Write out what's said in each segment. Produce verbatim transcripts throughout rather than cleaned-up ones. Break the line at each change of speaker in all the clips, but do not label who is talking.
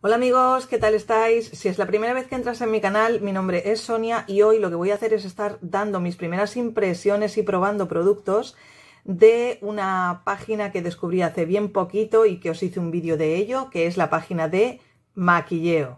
Hola amigos, ¿qué tal estáis? Si es la primera vez que entras en mi canal, mi nombre es Sonia y hoy lo que voy a hacer es estar dando mis primeras impresiones y probando productos de una página que descubrí hace bien poquito y que os hice un vídeo de ello, que es la página de Maquilleo.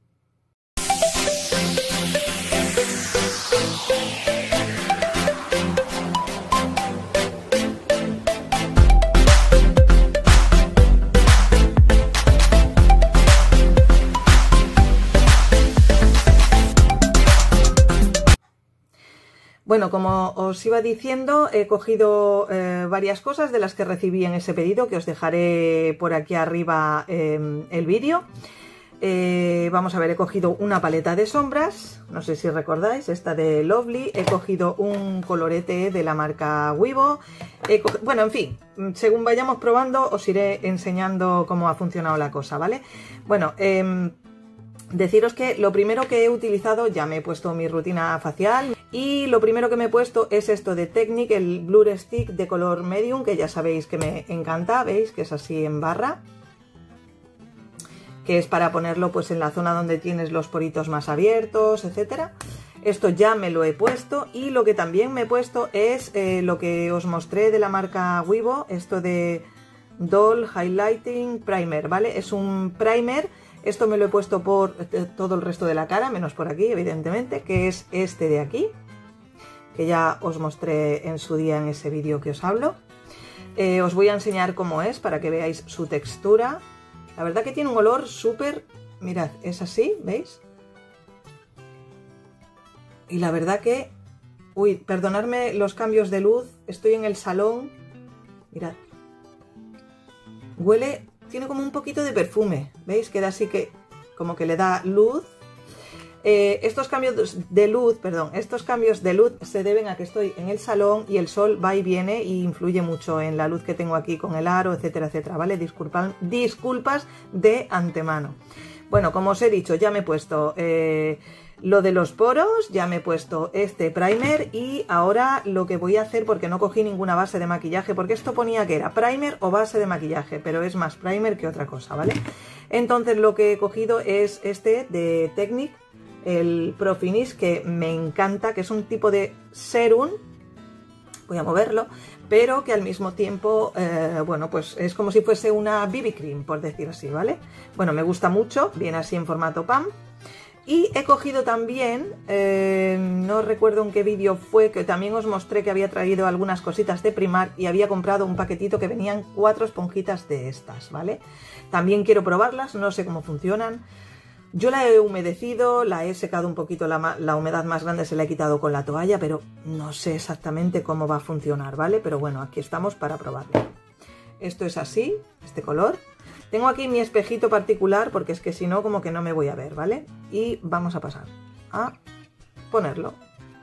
Bueno, como os iba diciendo, he cogido eh, varias cosas de las que recibí en ese pedido, que os dejaré por aquí arriba eh, el vídeo. Eh, vamos a ver, he cogido una paleta de sombras, no sé si recordáis, esta de Lovely. He cogido un colorete de la marca Vivo. Bueno, en fin, según vayamos probando os iré enseñando cómo ha funcionado la cosa, ¿vale? Bueno, eh, deciros que lo primero que he utilizado, ya me he puesto mi rutina facial y lo primero que me he puesto es esto de Technic, el Blur Stick de color medium, que ya sabéis que me encanta, veis que es así en barra, que es para ponerlo pues en la zona donde tienes los poritos más abiertos, etcétera. Esto ya me lo he puesto y lo que también me he puesto es eh, lo que os mostré de la marca Vivo, esto de Doll Highlighting Primer, ¿vale? Es un primer. Esto me lo he puesto por todo el resto de la cara, menos por aquí, evidentemente, que es este de aquí, que ya os mostré en su día en ese vídeo que os hablo. Eh, os voy a enseñar cómo es para que veáis su textura. La verdad que tiene un olor súper... Mirad, es así, ¿veis? Y la verdad que... Uy, perdonadme los cambios de luz, estoy en el salón. Mirad. Huele... Tiene como un poquito de perfume, ¿veis? Queda así que como que le da luz. Eh, estos cambios de luz, perdón, estos cambios de luz se deben a que estoy en el salón y el sol va y viene y influye mucho en la luz que tengo aquí con el aro, etcétera, etcétera, ¿vale? Disculpan, disculpas de antemano. Bueno, como os he dicho, ya me he puesto eh, lo de los poros, ya me he puesto este primer y ahora lo que voy a hacer, porque no cogí ninguna base de maquillaje, porque esto ponía que era primer o base de maquillaje, pero es más primer que otra cosa, ¿vale? Entonces lo que he cogido es este de Technic, el Pro Finish, que me encanta, que es un tipo de serum, voy a moverlo, pero que al mismo tiempo, eh, bueno, pues es como si fuese una B B cream, por decir así, ¿vale? Bueno, me gusta mucho, viene así en formato P A M. Y he cogido también, eh, no recuerdo en qué vídeo fue, que también os mostré que había traído algunas cositas de Primark y había comprado un paquetito que venían cuatro esponjitas de estas, ¿vale? También quiero probarlas, no sé cómo funcionan. Yo la he humedecido, la he secado un poquito, la, la humedad más grande se la he quitado con la toalla, pero no sé exactamente cómo va a funcionar, ¿vale? Pero bueno, aquí estamos para probarlo. Esto es así, este color. Tengo aquí mi espejito particular porque es que si no, como que no me voy a ver, ¿vale? Y vamos a pasar a ponerlo.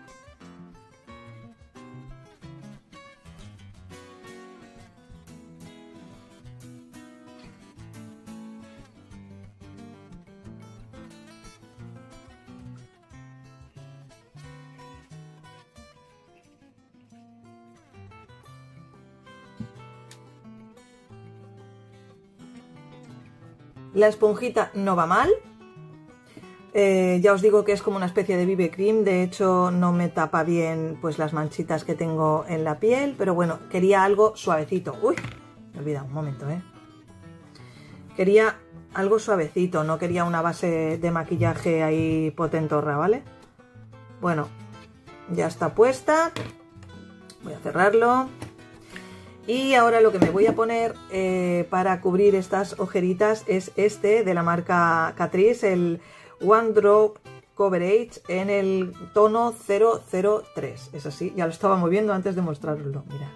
La esponjita no va mal, eh, ya os digo que es como una especie de B B cream, de hecho no me tapa bien pues las manchitas que tengo en la piel, pero bueno, quería algo suavecito. Uy, me he olvidado un momento, ¿eh? Quería algo suavecito, no quería una base de maquillaje ahí potentorra, ¿vale? Bueno, ya está puesta, voy a cerrarlo. Y ahora lo que me voy a poner eh, para cubrir estas ojeritas es este de la marca Catrice, el One Drop Coverage en el tono cero cero tres. Es así, ya lo estaba moviendo antes de mostrarlo, mira.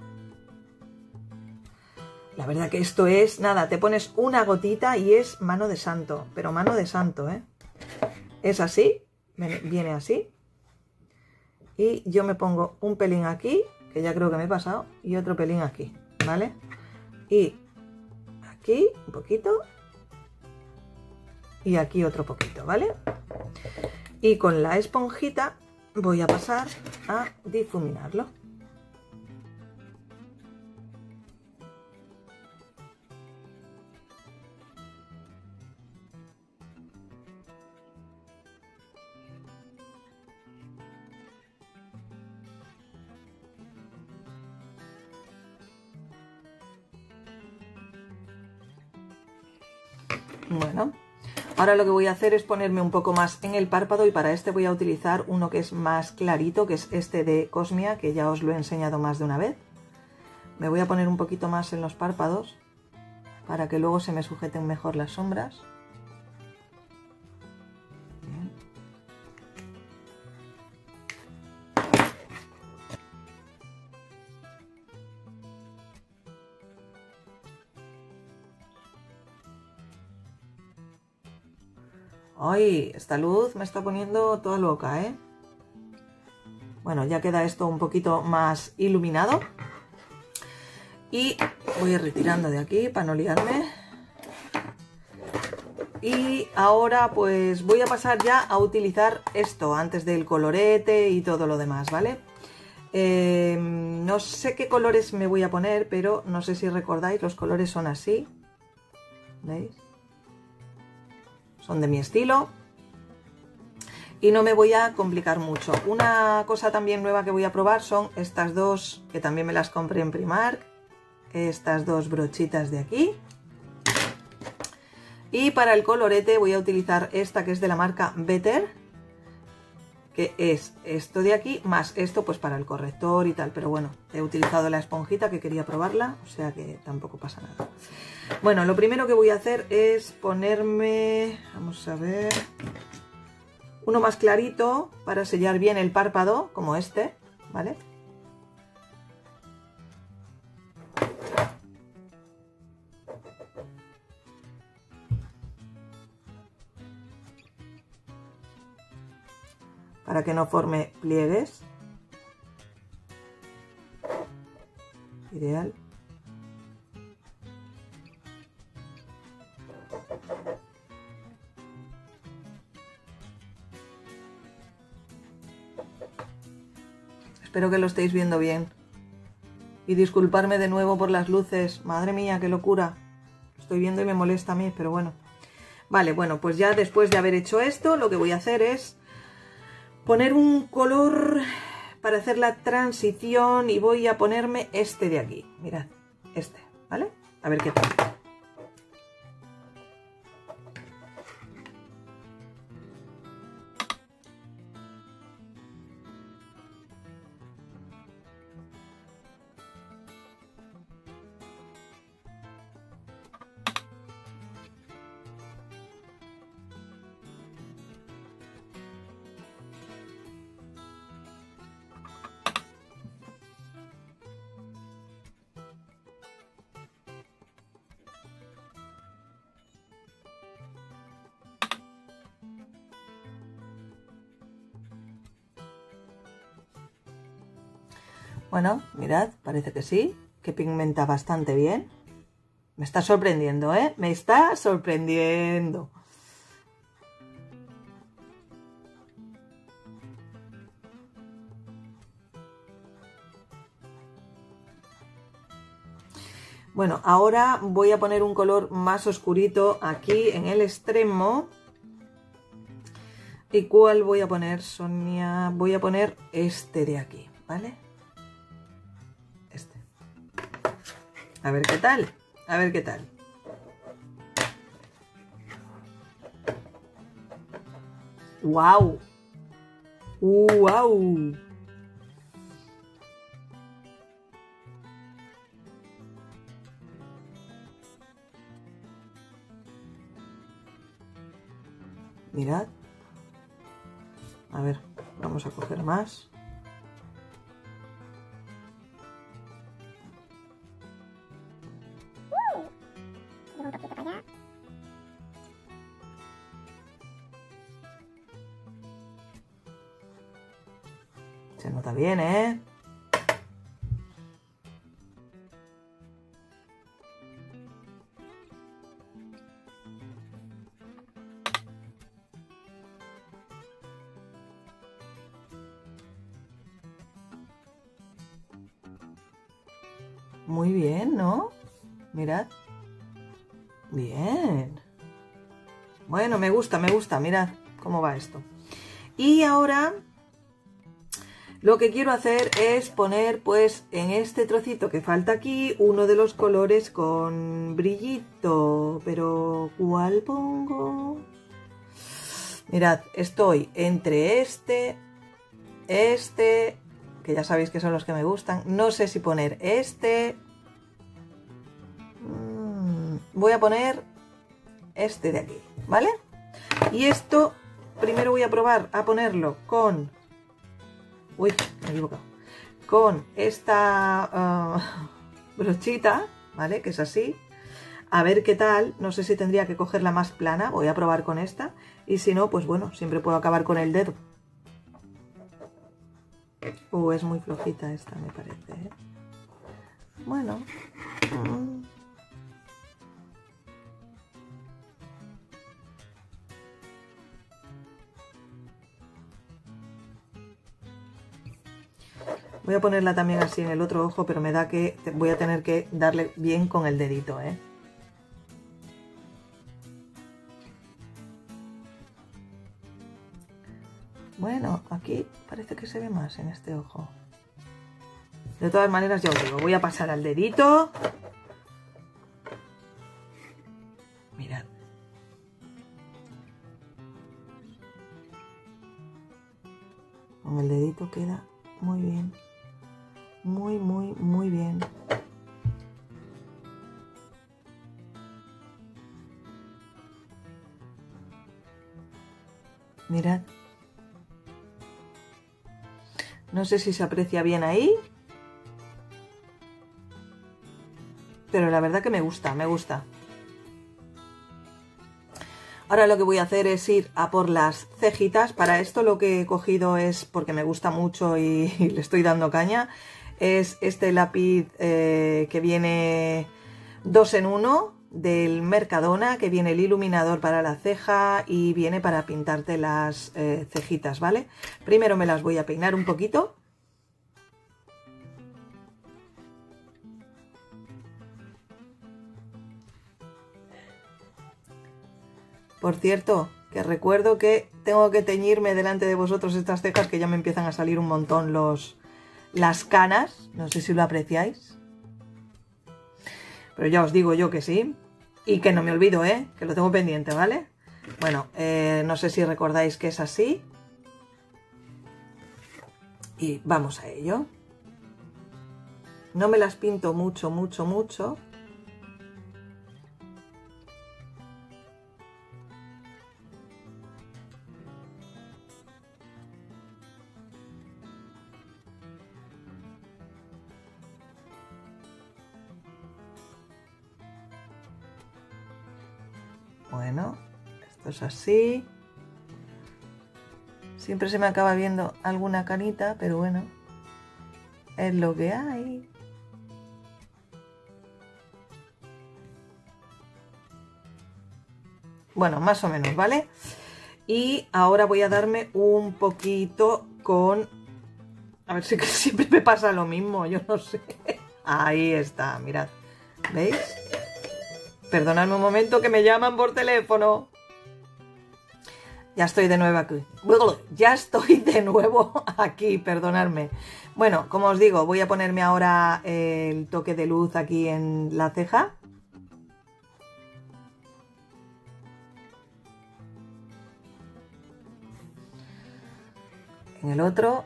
La verdad que esto es, nada, te pones una gotita y es mano de santo, pero mano de santo, ¿eh? Es así, viene así. Y yo me pongo un pelín aquí, que ya creo que me he pasado, y otro pelín aquí, ¿vale? Y aquí un poquito y aquí otro poquito, ¿vale? Y con la esponjita voy a pasar a difuminarlo. Bueno, ahora lo que voy a hacer es ponerme un poco más en el párpado y para este voy a utilizar uno que es más clarito, que es este de Cosmia, que ya os lo he enseñado más de una vez. Me voy a poner un poquito más en los párpados para que luego se me sujeten mejor las sombras. Bien. ¡Ay! Esta luz me está poniendo toda loca, ¿eh? Bueno, ya queda esto un poquito más iluminado. Y voy retirando de aquí para no liarme. Y ahora pues voy a pasar ya a utilizar esto antes del colorete y todo lo demás, ¿vale? Eh, no sé qué colores me voy a poner, pero no sé si recordáis, los colores son así. ¿Veis? Son de mi estilo. Y no me voy a complicar mucho. Una cosa también nueva que voy a probar son estas dos, que también me las compré en Primark. Estas dos brochitas de aquí. Y para el colorete voy a utilizar esta que es de la marca Better, que es esto de aquí, más esto pues para el corrector y tal. Pero bueno, he utilizado la esponjita que quería probarla, o sea que tampoco pasa nada. Bueno, lo primero que voy a hacer es ponerme, vamos a ver, uno más clarito para sellar bien el párpado, como este, ¿vale? Para que no forme pliegues. Ideal. Espero que lo estéis viendo bien. Y disculparme de nuevo por las luces. Madre mía, qué locura. Lo estoy viendo y me molesta a mí, pero bueno. Vale, bueno, pues ya después de haber hecho esto, lo que voy a hacer es poner un color para hacer la transición y voy a ponerme este de aquí. Mirad, este, ¿vale? A ver qué tal. Bueno, mirad, parece que sí, que pigmenta bastante bien. Me está sorprendiendo, ¿eh? Me está sorprendiendo. Bueno, ahora voy a poner un color más oscurito aquí en el extremo. ¿Y cuál voy a poner, Sonia? Voy a poner este de aquí, ¿vale? Este. A ver qué tal, a ver qué tal. ¡Wow! ¡Wow! Mirad. A ver, vamos a coger más. Se nota bien, ¿eh? Muy bien, ¿no? Mirad. Bien. Bueno, me gusta, me gusta. Mirad cómo va esto. Y ahora Lo que quiero hacer es poner pues en este trocito que falta aquí uno de los colores con brillito. Pero ¿cuál pongo? Mirad, estoy entre este, este, que ya sabéis que son los que me gustan. No sé si poner este. Mm, voy a poner este de aquí, ¿vale? Y esto primero voy a probar a ponerlo con... Uy, me he equivocado. Con esta uh, brochita, ¿vale? Que es así. A ver qué tal. No sé si tendría que cogerla más plana. Voy a probar con esta. Y si no, pues bueno, siempre puedo acabar con el dedo. Uh, es muy flojita esta, me parece, ¿eh? Bueno. Mm. Voy a ponerla también así en el otro ojo, pero me da que voy a tener que darle bien con el dedito, ¿eh? Bueno, aquí parece que se ve más en este ojo. De todas maneras, ya os digo, voy a pasar al dedito. Mirad. Con el dedito queda muy bien. Muy, muy, muy bien. Mirad. No sé si se aprecia bien ahí. Pero la verdad que me gusta, me gusta. Ahora lo que voy a hacer es ir a por las cejitas. Para esto lo que he cogido es, porque me gusta mucho y, y le estoy dando caña, es este lápiz eh, que viene dos en uno del Mercadona, que viene el iluminador para la ceja y viene para pintarte las eh, cejitas, ¿vale? Primero me las voy a peinar un poquito. Por cierto, que recuerdo que tengo que teñirme delante de vosotros estas cejas, que ya me empiezan a salir un montón los, las canas. No sé si lo apreciáis. Pero ya os digo yo que sí. Y que no me olvido, ¿eh? Que lo tengo pendiente, ¿vale? Bueno, eh, no sé si recordáis que es así. Y vamos a ello. No me las pinto mucho, mucho, mucho. Bueno, esto es así. Siempre se me acaba viendo alguna canita, pero bueno, es lo que hay. Bueno, más o menos, ¿vale? Y ahora voy a darme un poquito con... A ver si que siempre me pasa lo mismo, yo no sé. Ahí está, mirad. ¿Veis? Perdonadme un momento que me llaman por teléfono. Ya estoy de nuevo aquí. Ya estoy de nuevo aquí, perdonadme. Bueno, como os digo, voy a ponerme ahora el toque de luz aquí en la ceja. En el otro.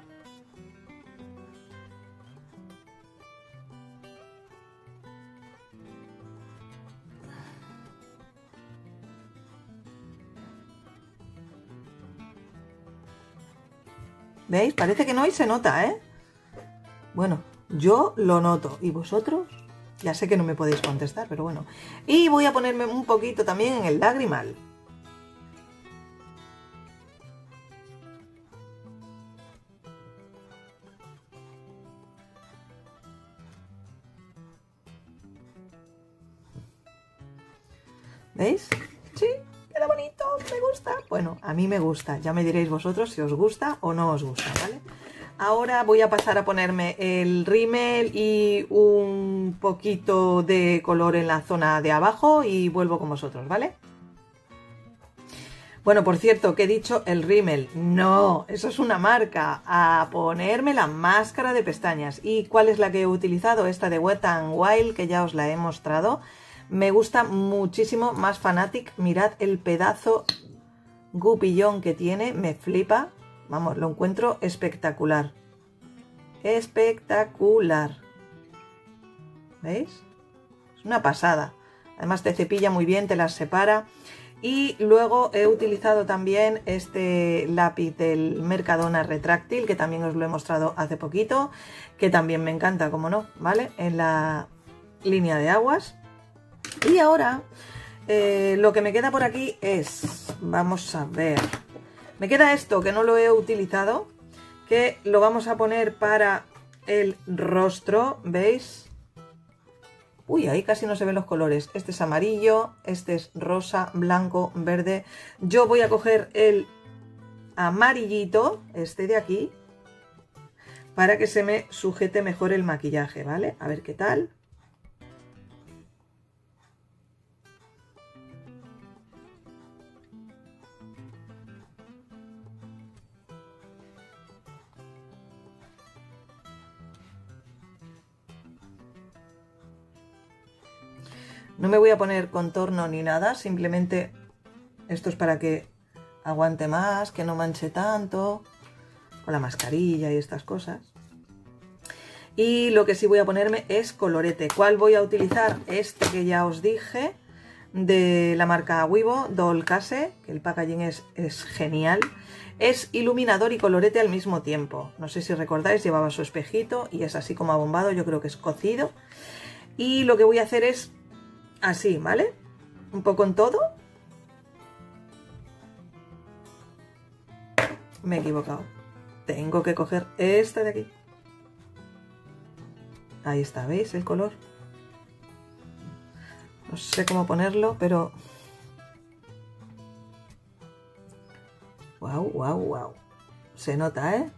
¿Veis? Parece que no y se nota, ¿eh? Bueno, yo lo noto. ¿Y vosotros? Ya sé que no me podéis contestar, pero bueno. Y voy a ponerme un poquito también en el lagrimal. ¿Veis? Sí, queda bonito, me gusta. Bueno, a mí me gusta, ya me diréis vosotros si os gusta o no os gusta, ¿vale? Ahora voy a pasar a ponerme el rímel y un poquito de color en la zona de abajo y vuelvo con vosotros, ¿vale? Bueno, por cierto, que he dicho el rímel. No, eso es una marca. A ponerme la máscara de pestañas. ¿Y cuál es la que he utilizado? Esta de Wet n Wild, que ya os la he mostrado. Me gusta muchísimo, más Fanatic. Mirad el pedazo gupillón que tiene, me flipa. Vamos, lo encuentro espectacular. Espectacular. ¿Veis? Es una pasada. Además te cepilla muy bien, te las separa. Y luego he utilizado también este lápiz del Mercadona retráctil, que también os lo he mostrado hace poquito, que también me encanta, como no, ¿vale? En la línea de aguas. Y ahora eh, lo que me queda por aquí es, vamos a ver, me queda esto que no lo he utilizado, que lo vamos a poner para el rostro, ¿veis? Uy, ahí casi no se ven los colores. Este es amarillo, este es rosa, blanco, verde. Yo voy a coger el amarillito, este de aquí, para que se me sujete mejor el maquillaje, ¿vale? A ver qué tal. No me voy a poner contorno ni nada, simplemente esto es para que aguante más, que no manche tanto, con la mascarilla y estas cosas. Y lo que sí voy a ponerme es colorete. ¿Cuál voy a utilizar? Este que ya os dije, de la marca Wibo, Dolcase, que el packaging es, es genial. Es iluminador y colorete al mismo tiempo. No sé si recordáis, llevaba su espejito y es así como abombado, yo creo que es cocido. Y lo que voy a hacer es así, ¿vale? Un poco en todo. Me he equivocado. Tengo que coger esta de aquí. Ahí está, ¿veis el color? No sé cómo ponerlo, pero... ¡Wow, wow, wow! Se nota, ¿eh?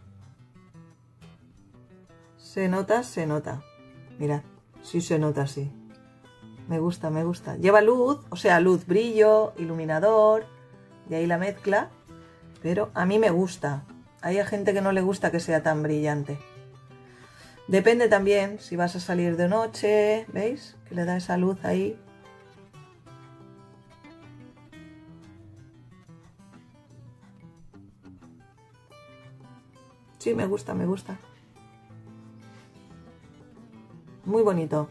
Se nota, se nota. Mirad, sí se nota, sí. Me gusta, me gusta. Lleva luz, o sea, luz, brillo, iluminador, de ahí la mezcla, pero a mí me gusta. Hay gente que no le gusta que sea tan brillante. Depende también si vas a salir de noche, ¿veis? Que le da esa luz ahí. Sí, me gusta, me gusta. Muy bonito.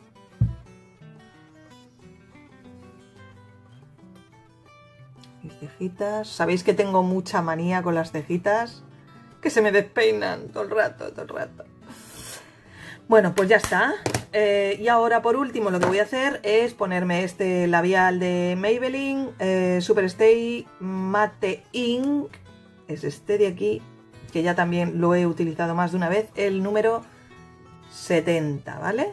Mis cejitas. Sabéis que tengo mucha manía con las cejitas, que se me despeinan todo el rato, todo el rato. Bueno, pues ya está. Eh, y ahora por último lo que voy a hacer es ponerme este labial de Maybelline eh, Superstay Matte Ink. Es este de aquí, que ya también lo he utilizado más de una vez, el número setenta, ¿vale?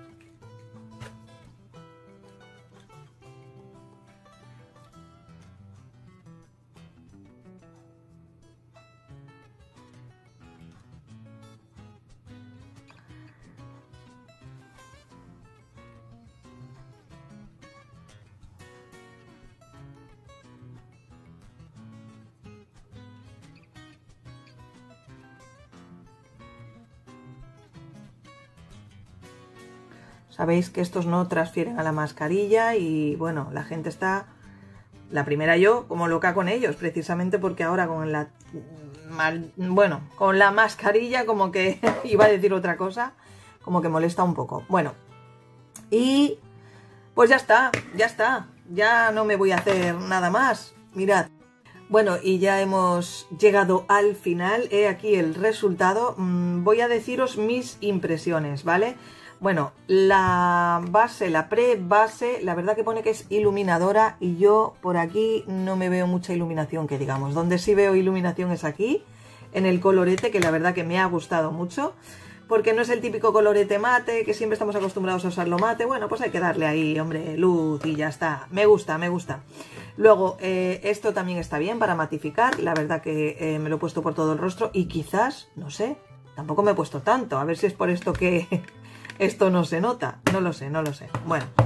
Sabéis que estos no transfieren a la mascarilla y bueno, la gente está, la primera yo, como loca con ellos, precisamente porque ahora con la, bueno, con la mascarilla como que, iba a decir otra cosa, como que molesta un poco. Bueno, y pues ya está, ya está, ya no me voy a hacer nada más, mirad. Bueno, y ya hemos llegado al final, he aquí el resultado. Voy a deciros mis impresiones, ¿vale? Bueno, la base, la pre-base, la verdad que pone que es iluminadora y yo por aquí no me veo mucha iluminación, que digamos. Donde sí veo iluminación es aquí, en el colorete, que la verdad que me ha gustado mucho, porque no es el típico colorete mate, que siempre estamos acostumbrados a usarlo mate. Bueno, pues hay que darle ahí, hombre, luz y ya está. Me gusta, me gusta. Luego, eh, esto también está bien para matificar, la verdad que eh, me lo he puesto por todo el rostro y quizás, no sé, tampoco me he puesto tanto, a ver si es por esto que... Esto no se nota, no lo sé, no lo sé. Bueno,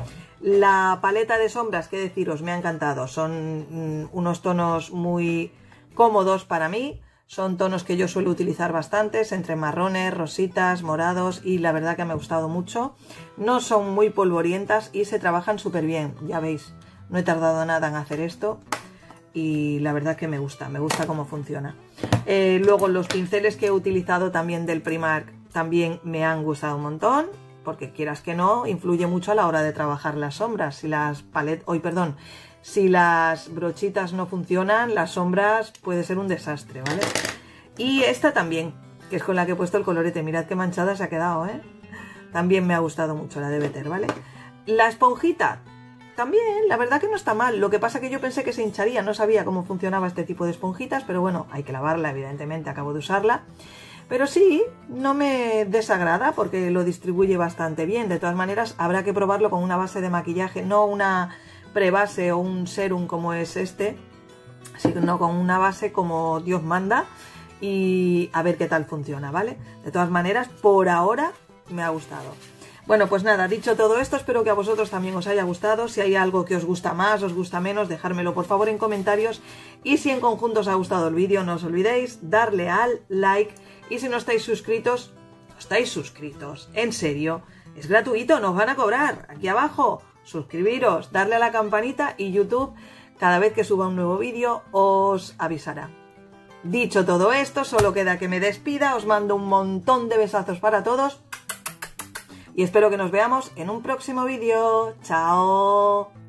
La paleta de sombras, qué deciros, me ha encantado. Son mm, unos tonos muy cómodos para mí. Son tonos que yo suelo utilizar bastantes, entre marrones, rositas, morados, y la verdad que me ha gustado mucho. No son muy polvorientas y se trabajan súper bien, ya veis. No he tardado nada en hacer esto y la verdad que me gusta, me gusta cómo funciona. Eh, luego los pinceles que he utilizado también del Primark también me han gustado un montón, porque quieras que no, influye mucho a la hora de trabajar las sombras. Si las paletas, hoy perdón, si las brochitas no funcionan, las sombras puede ser un desastre, ¿vale? Y esta también, que es con la que he puesto el colorete, mirad qué manchada se ha quedado, ¿eh? También me ha gustado mucho la de Better, ¿vale? La esponjita, también, la verdad que no está mal. Lo que pasa que yo pensé que se hincharía, no sabía cómo funcionaba este tipo de esponjitas, pero bueno, hay que lavarla, evidentemente, acabo de usarla. Pero sí, no me desagrada porque lo distribuye bastante bien. De todas maneras, habrá que probarlo con una base de maquillaje, no una prebase o un serum como es este, sino con una base como Dios manda y a ver qué tal funciona, ¿vale? De todas maneras, por ahora me ha gustado. Bueno, pues nada, dicho todo esto, espero que a vosotros también os haya gustado. Si hay algo que os gusta más, os gusta menos, dejármelo por favor en comentarios. Y si en conjunto os ha gustado el vídeo, no os olvidéis darle al like. Y si no estáis suscritos, no estáis suscritos, en serio, es gratuito, no os van a cobrar. Aquí abajo, suscribiros, darle a la campanita y YouTube, cada vez que suba un nuevo vídeo, os avisará. Dicho todo esto, solo queda que me despida, os mando un montón de besazos para todos. Y espero que nos veamos en un próximo vídeo. ¡Chao!